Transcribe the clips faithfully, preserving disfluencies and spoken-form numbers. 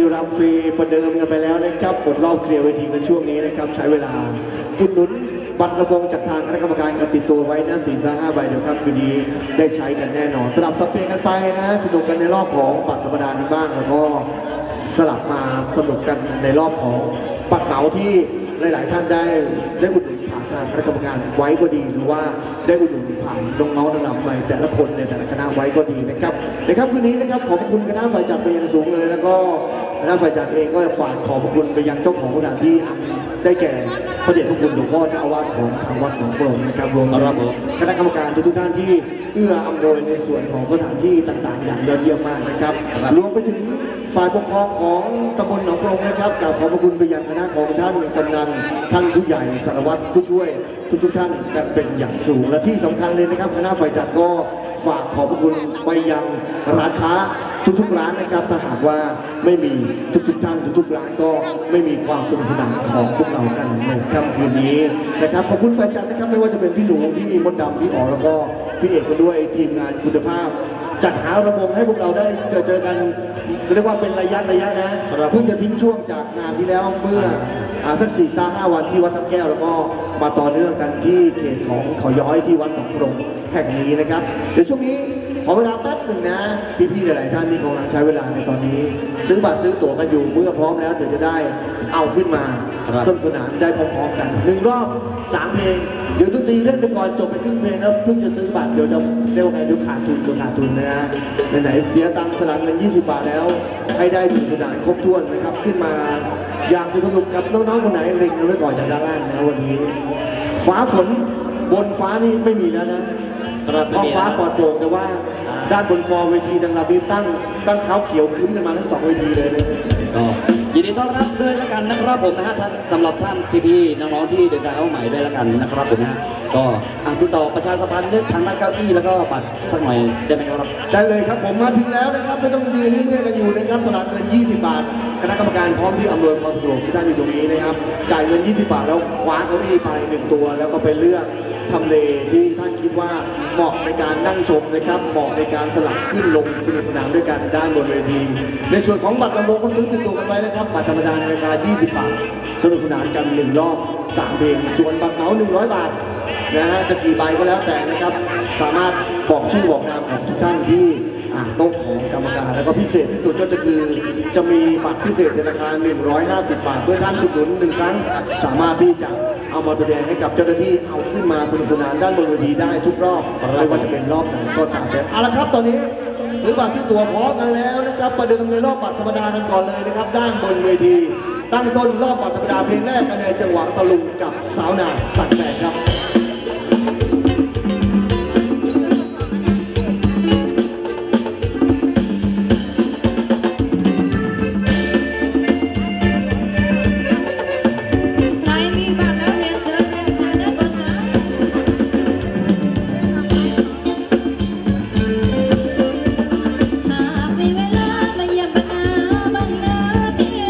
รัมย์ฟรีประเดิมกันไปแล้วนะครับกดรอบเคลียร์เวทีกันช่วงนี้นะครับใช้เวลาอุดหนุนบัตรระบงจากทางคณะกรรมการกันติดตัวไว้นะสี่สห้าใบเดียวครับคืนนี้ได้ใช้กันแน่นอนสลับสับเปลี่ยนกันไปนะสนุกกันในรอบของบัตรธรรมดากันบ้างแล้วก็สลับมาสนุกกันในรอบของบัตรเหมาที่หลายๆท่านได้ได้อุดหนุนผ่านทางคณะกรรมการไว้ก็ดีหรือว่าได้อุดหนุนผ่านน้องๆนำไปแต่ละคนในแต่ละคณะไว้ก็ดีนะครับนะครับคืนนี้นะครับขอบคุณคณะฝ่ายจัดไปยังสูงเลยแล้วก็คณะฝ่ายจัดเองก็ฝากขอบคุณไปยังเจ้าของสถานที่ได้แก่พระเดชพระคุณหลวงพ่อเจ้าอาวาสของทางวัดหนองโปร่งนะครับรวมถึงคณะกรรมการทุกท่านที่เอื้ออำนวยในส่วนของสถานที่ต่างๆอย่างยอดเยี่ยมมากนะครับรวมไปถึงฝ่ายปกครองของตำบลหนองโปร่งนะครับกล่าวขอบพระคุณไปยังคณะของท่านกำนันท่านผู้ใหญ่สารวัตรผู้ช่วยทุกๆท่านกันเป็นอย่างสูงและที่สำคัญเลยนะครับคณะฝ่ายจัดก็ฝากขอบพระคุณไปยังร้านค้าทุกๆร้านนะครับถ้าหากว่าไม่มีทุกๆท่านทุกๆร้านก็ไม่มีความสนุกสนานของพวกเรากันในค่ำคืนนี้นะครับขอบคุณแฟนจัดนะครับไม่ว่าจะเป็นพี่หนูพี่มดดำพี่อ๋อแล้วก็พี่เอกก็ด้วยทีมงานคุณภาพจัดหาระบบให้พวกเราได้เจอเจอกันเรียกว่าเป็นระยะระยะนะเพิ่งจะทิ้งช่วงจากงานที่แล้วเมื่อสักสี่ซ่าห้าวันที่วัดทับแก้วแล้วก็มาต่อเนื่องกันที่เขตของเขาย้อยที่วัดหนองโปร่งแห่งนี้นะครับเดี๋ยวช่วงนี้ขอเวลาแป๊บหนึ่งนะพี่ๆหลายๆท่านที่กำลังใช้เวลาในตอนนี้ซื้อบัตรซื้อตั๋วกันอยู่เมื่อพร้อมแล้วเดี๋ยวจะได้เอาขึ้นมาสนุกสนานได้พร้อมๆกันหนึ่งรอบสามเพลงเดี๋ยวดนตรีเล่นไปก่อนจบไปครึ่งเพลงแล้วเพิ่งจะซื้อบัตรเดี๋ยวจะเรียกว่าไงเดี๋ยวขาดทุนเดี๋ยวขาดทุนนะฮะไหนๆเสียตังค์สลับเงินยี่สิบบาทแล้วให้ได้สนุกสนานครบถ้วนนะครับขึ้นมาอยากจะสนุกกับน้องๆคนไหนเล็งกันไว้ก่อนจากด้านล่างนะวันนี้ฟ้าฝนบนฟ้านี่ไม่มีแล้วนะท้องฟ้าปลอดโปร่งแต่ว่าด้านบนฟอร์เวทีดังระบีตั้งตั้งเท้าเขียวขึ้นกันมาทั้งสองเวทีเลยนะก็ยินดีต้อนรับด้วยละกันนะครับผมนะฮะท่านสำหรับท่านพี่ๆน้องๆที่เดินทางเข้าใหม่ด้วยละกันนะครับผมนะฮะก็ติดต่อประชาสัมพันธ์เรื่องทางด้านเก้าอี้แล้วก็บัตรสักหน่อยได้ไหมครับได้เลยครับผมมาถึงแล้วนะครับไม่ต้องยืนให้เมื่อยกันอยู่นะครับสละเงินยี่สิบบาทคณะกรรมการพร้อมที่อำนวยความสะดวกทุกท่านอยู่ตรงนี้นะครับจ่ายเงินยี่สิบบาทแล้วคว้าเก้าอี้ไปหนึ่งตัวแล้วก็ไปเลือกทำเลที่ท่านคิดว่าเหมาะในการนั่งชมนะครับเหมาะในการสลับขึ้นลงสนุกสนานด้วยกันด้านบนเวทีในส่วนของบัตรลำวงก็ซื้อติดตัวกันไว้นะครับบัตรธรรมดาในราคายี่สิบบาทสนุกสนานกันหนึ่งรอบสามเพลงส่วนบัตรเหมาหนึ่งร้อยบาทนะฮะจะกี่ใบก็แล้วแต่นะครับสามารถบอกชื่อบอกนามของทุกท่านที่โต๊ะของกรรมการแล้วก็พิเศษที่สุดก็จะคือจะมีบัตรพิเศษในราคาหนึ่งร้อยห้าสิบบาทเพื่อท่านอุดหนุนหนึ่งครั้งสามารถที่จะเอามาแสดงให้กับเจ้าหน้าที่เอาขึ้นมาสนุกสนานด้านบนเวทีได้ทุกรอบไม่ว่าจะเป็นรอบไหนก็ตามแต่เอาละครับตอนนี้ซื้อบัตรซื้อตั๋วพร้อมกันแล้วนะครับประเดิมในรอบบัตรธรรมดากันก่อนเลยนะครับด้านบนเวทีตั้งต้นรอบบัตรธรรมดาเพลงแรกกันในจังหวะตะลุงกับสาวนาสักแบกครับ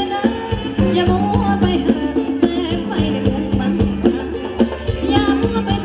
อย่ามัวไป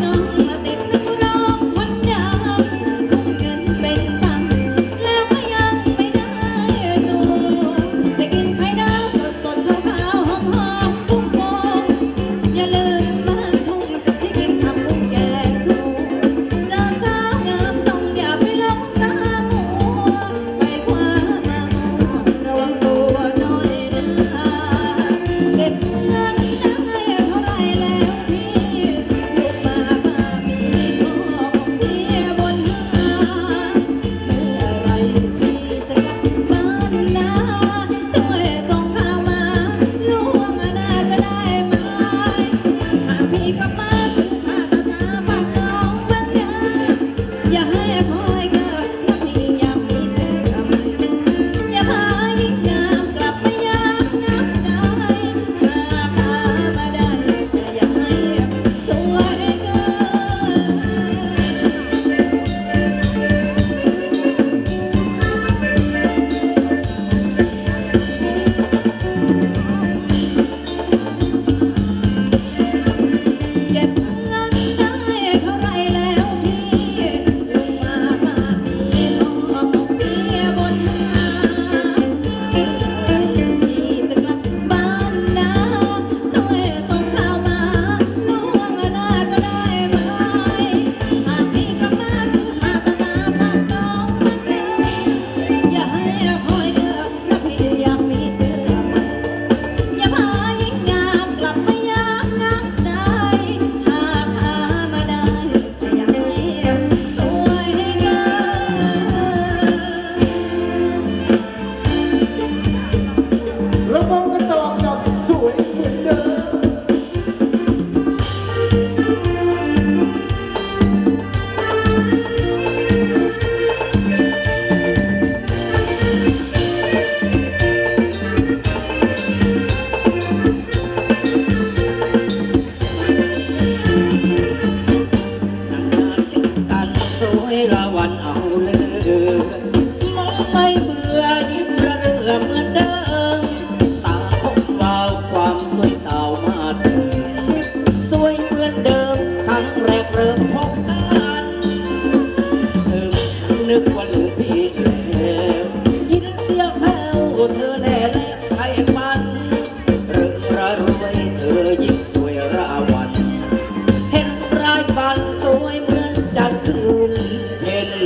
ด่และไข่มันเริ่มระรวยเธอยิ่งสวยระวันเห็นรายฟันสวยเหมือนจันทร์คืนเห็น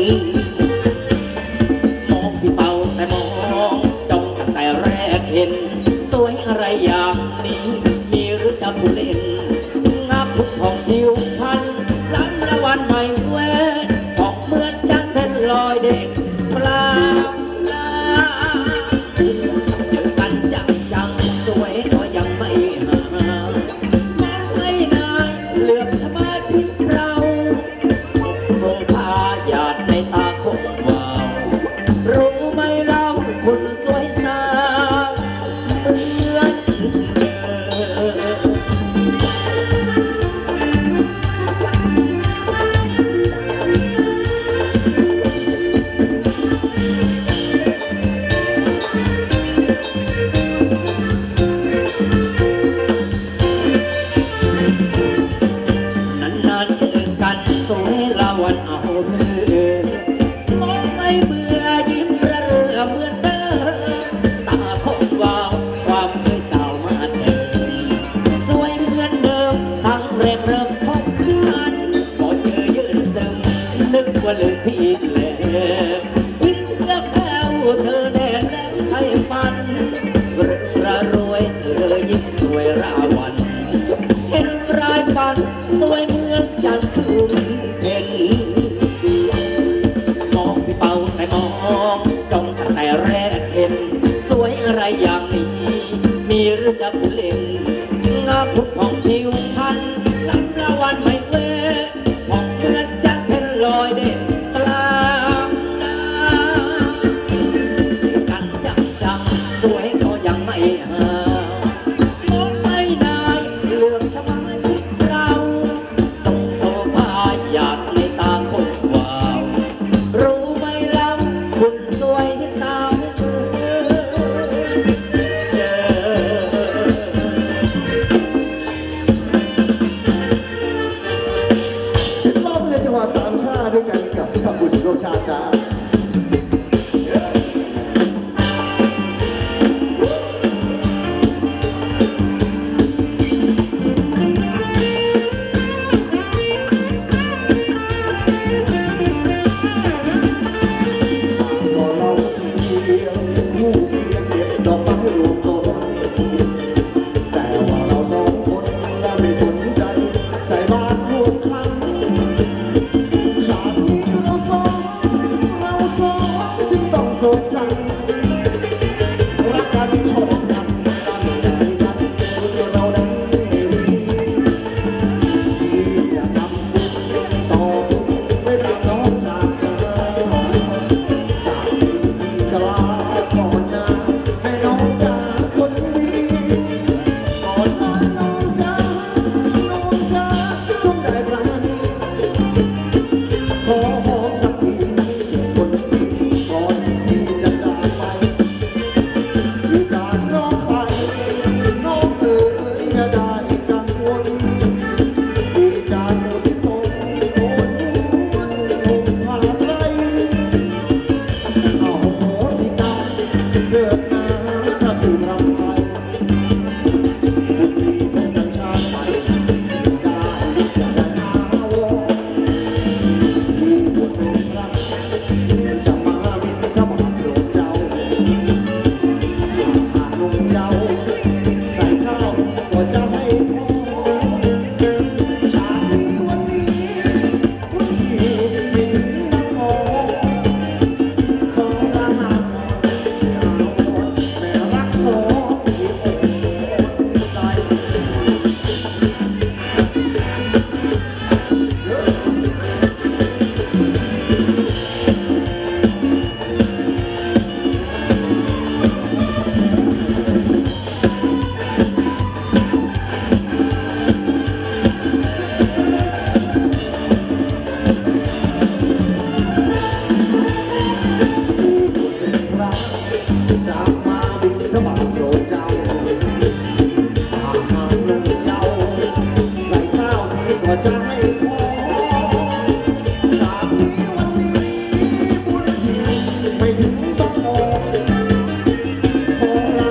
มองพี่เฝ้าแต่มองจ้องตั้งแต่แรกเห็นสวยอะไรอย่างนี้มีหรือจะผู้เล่นงับทุกของผิวพรรณล้ำละวันไม่แวะของเหมือนจันทร์เป็นลอยเด็กปลาปลาเจอกันจังจังสวยก็ยังไม่ห่างมองไม่นานเหลือบชะบาดพิมเราโรงพาหยาดในตาคงวาวรู้ไหมเล่าคุณสวยสาวเหมือนเดิม นานๆเจอกันสวยละวันเอาเรื่อมองไม่เบื่อยิ้มระเรือเหมือนเดิมตาคงวาวความสวยสาวมาเติมสวยเหมือนเดิมตั้งแรกเริ่มพบกันพอเจอยืนซึมนึกว่าลืมพี่แล้วคิดแล้วเธอแน่และใครฝันระรวยเธอยิ่งสวยระวันเห็นรายฟันสวยเหมือนจันทร์คืนเพ็ญมองพี่เป่าแต่มองจ้องตั้งแต่แรกเห็นสวยอะไรอย่างนี้มีหรือจะผู้เล่นงามทุกของผิวพรรณล้ำละวันไม่เว้นมองเหมือนจันทร์เพ็ญลอยเด่นกลางน้ำกันจังจังสวยก็ยังไม่ห่างมองไม่ได้เหลือบชะมัดเราส่งโซภาหยาดในตาคงวาวรู้ไหมเล่าคุณสวยสาวเมืองเดิมรอบในจังหวัดสามชาติด้วยกันกับทำบุญร่วมชาติจ้าก็เราเพียงคู่เพียงเด็ดดอกไม้รวมต้นแต่ว่าเราสองคนเราไม่สนใจใส่บาตรร่วมครั้งชาตินี้เราสองเราสองจึงต้องโศกสันรักกันชอบกันรักใจกันเราดันไม่ดีที่อยากทำบุญต่อบุญไม่ตามน้องจากเธอจากที่กลาก่อนหน้าแม่น้องจากคนดีก่อนหน้าน้องจากน้องจากจงได้ปราณี ขอหอมสักทีคนดีก่อนที่จะจากไปที่จากน้องไปน้องเอ๋ยอย่าได้กังวลที่จากหมดตนโอนลงพาไตรอโหสิกรรมเกิดมาถ้าพี่รักไปบุญมีของดังชาติไปได้จะได้อาวร มีบุญเป็นพระจะมาบินทบาทโปรดเจ้าหากลงเยาใส่ข้าวพี่ก็จะให้พอชาตินี้วันนี้คุณพี่ไม่ถึงบางอ้อขอลาหาอย่าอ่อนแม่รักสองที่อกใจ จากมาบินทบาทโปรดเจ้าหากหากลงเยาใส่ข้าวพี่ก็จะให้พอชาตินี้วันนี้บุญไม่ถึงต้องมองขอล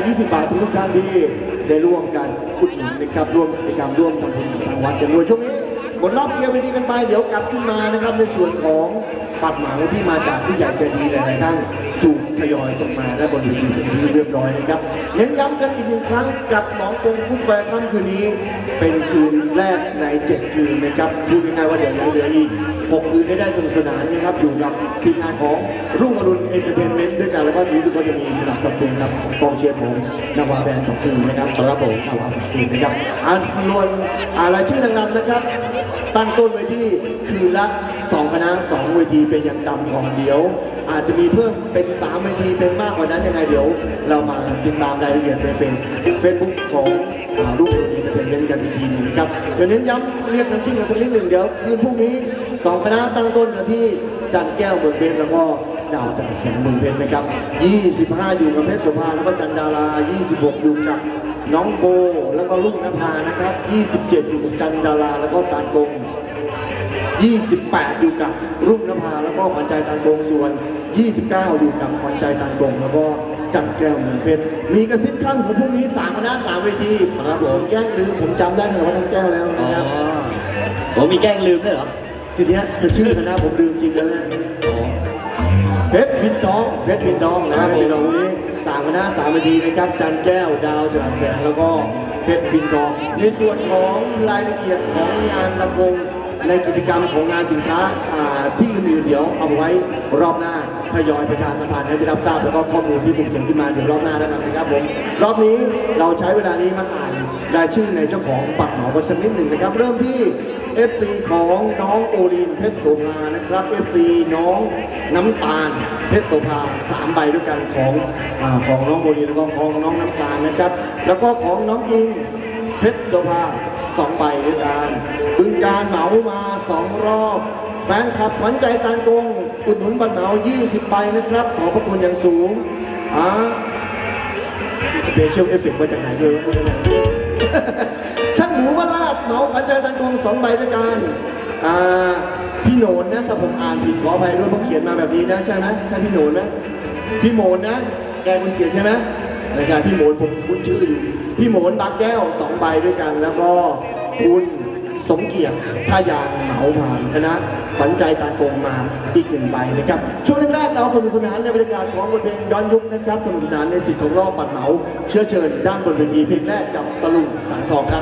ยี่สิบบาททุกท่านที่ได้ร่วมกันอุดหนุนนะครับร่วมกิจกรรมร่วมทำบุญกับทางวัดกันด้วยช่วงนี้หมดรอบเคลียร์เวทีกันไปเดี๋ยวกลับขึ้นมานะครับในส่วนของบัตรเหมาที่มาจากผู้ใหญ่ใจดีหลายๆท่านถูกทยอยส่งมาได้บนเวทีเป็นที่เรียบร้อยนะครับเน้นย้ำกันอีกหนึ่งครั้งกับหนองกงฟู้ดแฟร์ค่ำคืนนี้เป็นคืนแรกในเจ็ดคืนนะครับพูดง่ายๆว่าเดี๋ยวยังเหลืออีกหกคืนได้ได้สนุกสนานนะครับอยู่กับทีมงานของรุ่งอรุณเอนเตอร์เทนเมนต์ด้วยกันแล้วก็รู้สึกว่าจะมีสนับสนุนกับกองเชียร์ของนาวาแบนด์สองคืนนะครับครับผมนาวาสองคืนนะครับอันส่วนรายชื่อนางรำนะครับตั้งต้นไว้ที่คืนละสองคณะสองเวทีเป็นอย่างต่ำก่อนเดี๋ยวอาจจะมีเพิ่มเป็นสามเวทีเป็นมากกว่านั้นยังไงเดี๋ยวเรามาติดตามรายละเอียดในเฟซเฟซบุ๊กของรุ่งอรุณเอนเตอร์เทนเมนต์กันอีกทีหนึงนะครับเดี๋ยวเน้นย้ำเรียกน้ำจิ้มกันสักนิดหนึ่งเดี๋ยวคืนพรุ่งนี้สองคณะตั้งต้นกันที่จันแก้วเมืองเพชรแล้วก็ดาวจันทร์แสงเมืองเพชรนะครับยี่สิบห้าอยู่กับเพชรโสภาแล้วก็จันดารายี่สิบหกอยู่กับน้องโบแล้วก็ลุงนภานะครับยี่สิบเจ็ดอยู่กับจันดาราแล้วก็ตาลกงยี่สิบแปดอยู่กับรุ่งนภาแล้วก็ขวัญใจตาลกงส่วนยี่สิบเก้าอยู่กับขวัญใจตาลกงแล้วก็จันแก้วเมืองเพชรมีกระซิบข้างหูพรุ่งนี้สามคณะสามเวทีครับผมแกล้งลืมผมจำได้ตั้งแต่ว่าทั้งแก้วแล้วนะครับผมมีแกล้งลืมด้วยเหรอทีเนี้ยคือชื่อคณะผมลืมจริงแล้วนะเพชรพินทองเพชรพินทองนะครับเพชรพินทองพรุ่งนี้สามคณะสามเวทีนะครับจันแก้วดาวจรัสแสงแล้วก็เพชรพินทองในส่วนของรายละเอียดของงานลำวงในกิจกรรมของงานสินค้าที่อื่นๆเดี๋ยวเอาไว้รอบหน้าทยอยประชาสัมพันธ์ให้ได้รับทราบแล้วก็ข้อมูลที่ถูกส่งขึ้นมาเดี๋ยวรอบหน้าแล้วกันนะครับผมรอบนี้เราใช้เวลานี้มาอ่านรายชื่อในเจ้าของบัตรเหมากันสักนิดหนึ่งนะครับเริ่มที่ เอฟ ซี ของน้องโอรินเพชรโสภานะครับ เอฟ ซี น้องน้ำตาลเพชรโสภาสามใบด้วยกันของอ่าของน้องโอรินแล้วก็ของน้องน้ำตาลนะครับแล้วก็ของน้องอิงเพชรโสภาสองใบด้วยกันบึงการเหมามาสองรอบแฟนคลับขวัญใจตาลกงอุดหนุนบัตรเหมายี่สิบใบนะครับขอบพระคุณอย่างสูงอ่ามีสเปเชียลเอฟเฟกต์มาจากไหนด้วยพูดอะไรช่างหมูวลาดเหมาขวัญใจตาลกงสองใบด้วยกันอ่าพี่โหนนนะถ้าผมอ่านผิดขออภัยด้วยเพราะเขียนมาแบบนี้นะใช่ไหมใช่พี่โหนนไหมพี่โหนนะแกคนเขียนใช่ไหมไม่ใช่พี่โหนผมคุ้นชื่ออยู่พี่โหนบางแก้วสองใบด้วยกันแล้วก็คุณสมเกียรติท่ายางเหมาผ่านคณะขวัญใจตาลกงมาอีกหนึ่งใบนะครับช่วงแรกๆเราสนุกสนานในบรรยากาศของบทเพลงย้อนยุคนะครับสนุกสนานในสิทธิ์ของรอบบัตรเหมาเชื้อเชิญด้านบนเวทีเพลงแรกกับตะลุงสังทองครับ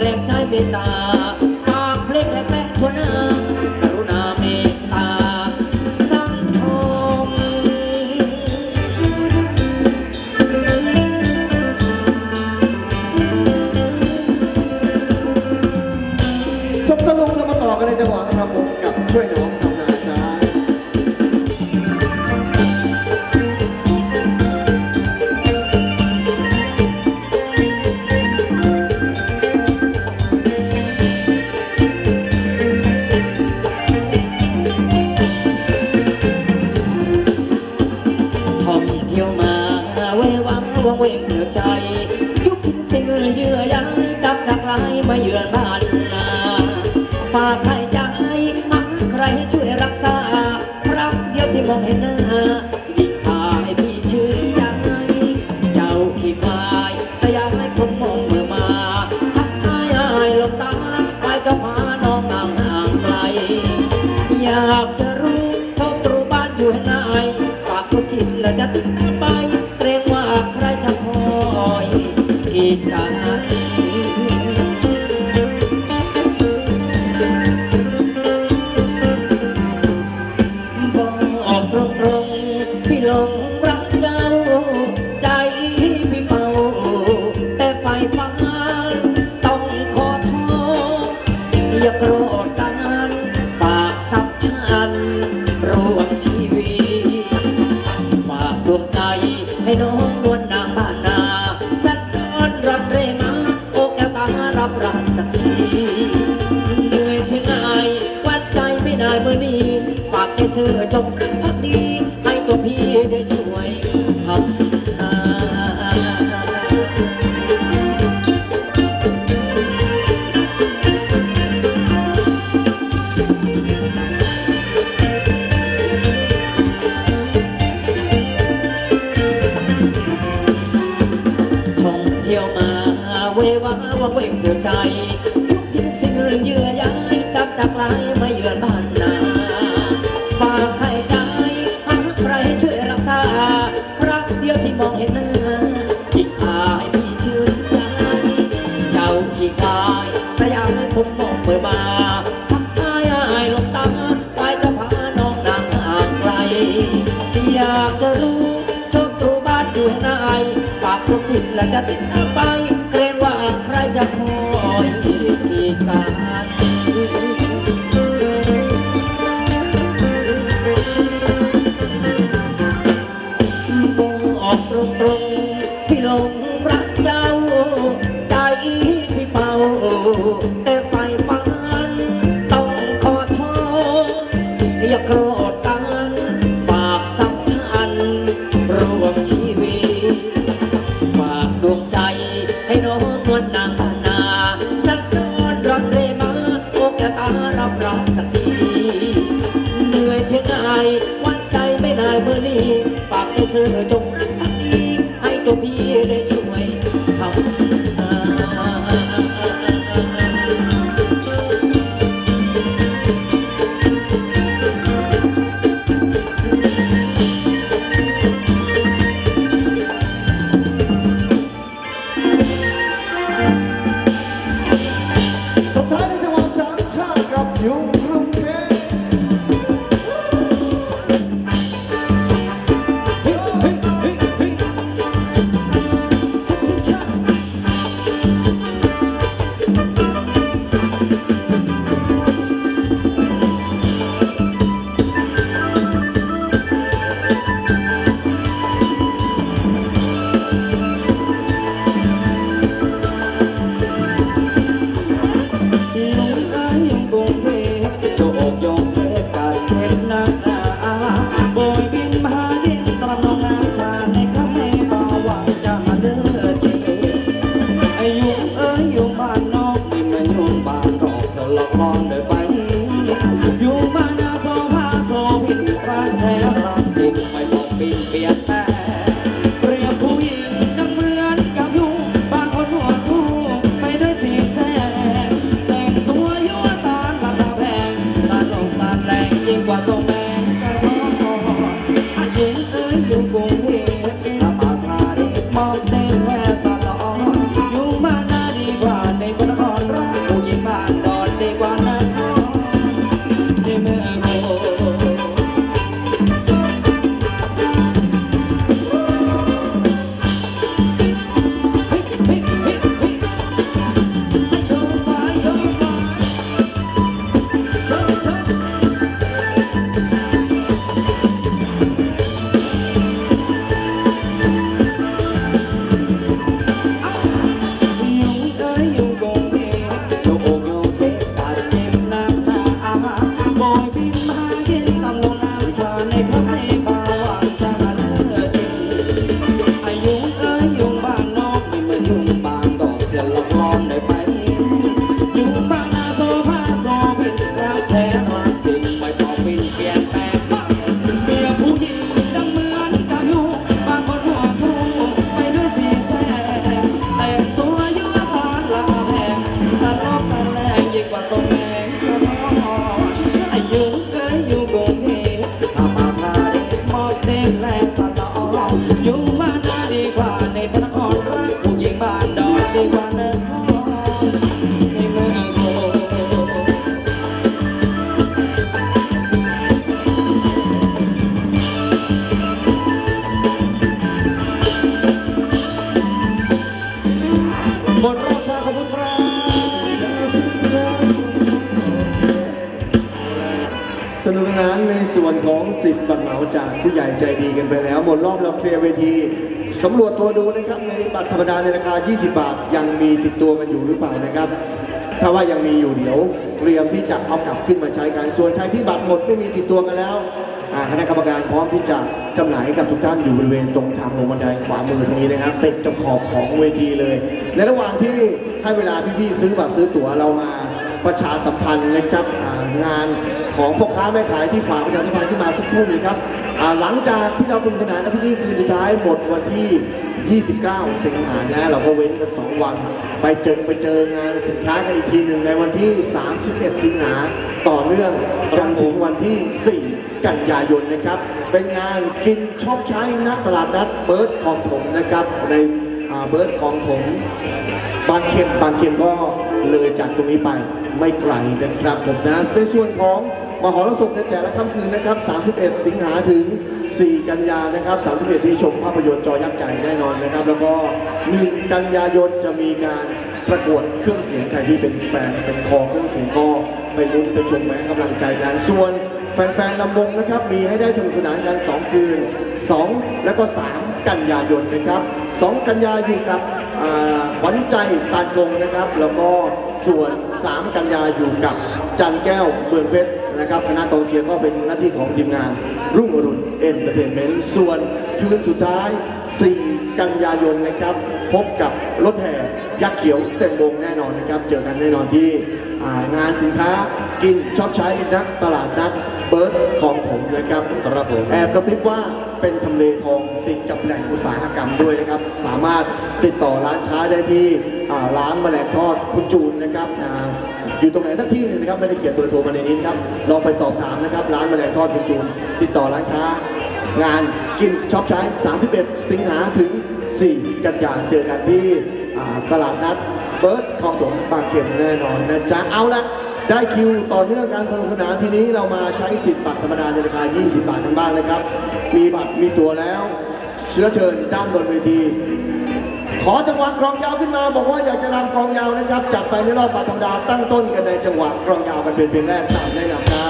รงใจเมตตาฝากเพลงและแฟนคนหน้ากรุณาเมตตาสังคมจบตะลุงเรามาต่อกันในจังหวะครับผมกับช่วยน้องทำนาจ้าท่องเที่ยวมาเววังวังเวงเดือดใจยุคพินสิ่งเยื่อใยจับจากลายมาเยือนบ้านนาฝากให้ใจมักใครช่วยรักษารักเดียวที่มองเห็นหน้ายิ่งพาให้พี่ชื่นใจเจ้าขี้ควายสยามให้ผมมองเมื่อมาทักทายอายลงตาไปเจ้าพาน้องห่างห่างไกลอยากจะรู้โชคตรูบ้านอยู่ไหนฝากตัวจิตแล้วจะติดไปเกรงว่าใครจะคอยกีดกันบอกตรงๆพี่หลงรักเจ้าใจพี่เฝ้าแต่ไฟฟ้าต้องขอโทษอย่าโกรธกันฝากสัมพันธ์รวมชีวิตฝากดวงใจให้น้องนวลนางบ้านนาสัญจรรันเรมาโอแก้วตารับรักสักทีเหนื่อยเพียงไงวัดใจไม่ได้เมื่อนี้ฝากให้เธอจงรักภักดีให้ตัวพี่ได้ช่วยทำนา ท่องเที่ยวมาเววาวังเวงเกิดใจยุคที่สิ่งเยื่อใยจับจากลายมาเยือนบ้านนาฝากให้ใจหาใครช่วยรักษาครั้งเดียวที่มองเห็นหน้ายิ่งพาให้พี่ชื่นใจเจ้าขี้ควายสยามให้ผมมองเมื่อมาทักทายอายลงตาไปจะพาน้องนางห่างไกลอยากจะรู้โชคตรูบ้านอยู่ไหนฝากทุกสิ่งและจะติดไปเกรงว่าใครจะคอยกีดกันบอกตรงๆพี่หลงรักเจ้าใจพี่เฝ้าแต่ไฟฝันต้องขอโทษอย่าโกรธกันฝากสัมพันธ์รวมชีวิตฝากดวงใจให้น้องนวลนางบ้านนาสัญจรรันเรมาโอแก้วตารับรักสักทีเหนื่อยเพียงไงวันใจไม่ได้เมื่อนี้ฝากให้เธอจงรักภักดีให้ตัวพี่ได้ช่วยทำนาตบท้ายในจังหวะสามชาติกับยุงกรุงเทพเฮ้ยเฮ้ยเฮ้ยเฮ้ยชัดชัดชัดโยกมาโยกมาชอบชอบยุงเอ้ยยุงโกงเพโยกโอกโยกเทตาเก็บน้ำตาอาบอยบินมากินตำลงน้ำชาในทะเลบาหวานจะมาเลือดอายุเอ้ยยุงบ้านนอกไม่เหมือนยุงบ้านดอกจะหลอกล่อได้ไหมยุงบ้านนาโซฟาโซบินรักแท้รักจริงไม่ต้องบินเปลี่ยนแปลงบ้างเมียผู้หญิงดังเหมือนกับยุงบางคนหัวสูงไปด้วยสีแสงแต่งตัวยั่วพานละแพงตลกตะแลงยิ่งกว่าตัวแมงกระท้ออายุเอ้ยยุงโกงเพอาปากพาเด็กมอบเด็กแลสลอยุงบ้านนาดีกว่าในพระนครรักผู้หญิงบ้านดอนดีกว่าเนื้อในเมืองโกหมดรอบชาขอบคุณครับสนุกสนานในส่วนของสิทธิ์บัตรเหมาจากผู้ใหญ่ใจดีกันไปแล้วหมดรอบเราเคลียร์เวทีสำรวจตัวดูนะครับในบัตรธรรมดาในราคา ยี่สิบบาทยังมีติดตัวกันอยู่หรือเปล่านะครับ ถ้าว่ายังมีอยู่เดี๋ยวเตรียมที่จะเอากลับขึ้นมาใช้กันส่วนใครที่บัตรหมดไม่มีติดตัวกันแล้วอ่าคณะกรรมการพร้อมที่จะจำหน่ายให้กับทุกท่านอยู่บริเวณตรงทางลงบันไดขวามือตรงนี้นะครับติดกับขอบของเวทีเลย ในระหว่างที่ให้เวลาพี่ๆซื้อบัตรซื้อตั๋วเรามาประชาสัมพันธ์นะครับอ่างานของพ่อค้าแม่ขายที่ฝากประชาสัมพันธ์ขึ้นมาสักครู่นี้ครับอ่าหลังจากที่เราสนุกสนานกันที่นี่คืนสุดท้ายหมดวันที่ ยี่สิบเก้า สิงหาคมนะเราก็เว้นกันสองวันไปเจอไปเจองานสินค้ากันอีกทีหนึ่งในวันที่ สามสิบเอ็ด สิงหาคมต่อเนื่องจนถึงวันที่ สี่ กันยายนนะครับเป็นงานกินชอบใช้ณตลาดนัดเบิร์ดคลองถมนะครับในอ่าเบิร์ดคลองถมบางเข็มบางเข็มก็เลยจากตรงนี้ไปไม่ไกลนะครับผมนะในส่วนของมหรสพในแต่ละค่ำคืนนะครับ สามสิบเอ็ด สิงหาถึง สี่ กันยานะครับ สามสิบเอ็ด ที่ชมภาพยนตร์จอยักษ์ใหญ่แน่นอนนะครับแล้วก็ หนึ่ง กันยายนจะมีการประกวดเครื่องเสียงใครที่เป็นแฟนเป็นคอเครื่องเสียงก็ไปลุ้นไปชมแม้กำลังใจกันส่วนแฟนๆลำวงนะครับมีให้ได้สนุกสนานกันสองคืนสองแล้วก็สามกันยายนนะครับสองกันยาอยู่กับอ่าขวัญใจตาลกงนะครับแล้วก็ส่วนสามกันยาอยู่กับจันแก้วเมืองเพชรนะครับคณะกองเชียร์ก็เป็นหน้าที่ของทีมงานรุ่งอรุณเอนเตอร์เทนเมนต์ส่วนคืนสุดท้าย สี่ กันยายนนะครับพบกับรถแห่ยักษ์เขียวเต็มวงแน่นอนนะครับเจอกันแน่นอนที่อ่างานสินค้ากินชอบใช้นักตลาดนัดเบิร์ดของผมนะครับครับผมแอบกระซิบว่าเป็นทำเลทองติดกับแหล่งอุตสาหกรรมด้วยนะครับสามารถติดต่อร้านค้าได้ที่อ่าร้านแมลงทอดคุณจูนนะครับอ่าอยู่ตรงไหนสักที่หนึงนะครับไม่ได้เขียนเบอร์โทรมาในนี้นะครับลองไปสอบถามนะครับร้านแมลงทอดคุณจูนติดต่อร้านค้างานกินชอบใช้ สามสิบเอ็ด สิงหาถึง สี่ กันยาเจอกันที่อ่าตลาดนัดเบิร์ดคลองถมบางเข็มแน่นอนนะจ๊ะเอาละได้คิวต่อเนื่องการสนุกสนานทีนี้เรามาใช้สิทธิ์บัตรธรรมดาในราคา ยี่สิบบาทกันบ้างนะครับมีบัตรมีตั๋วแล้วเชื้อเชิญด้านบนเวทีขอจังหวะกลองยาวขึ้นมาบอกว่าอยากจะรำกลองยาวนะครับจัดไปในรอบบัตรธรรมดาตั้งต้นกันในจังหวะกลองยาวกันเป็นเพลงแรกตามแนะนำครับ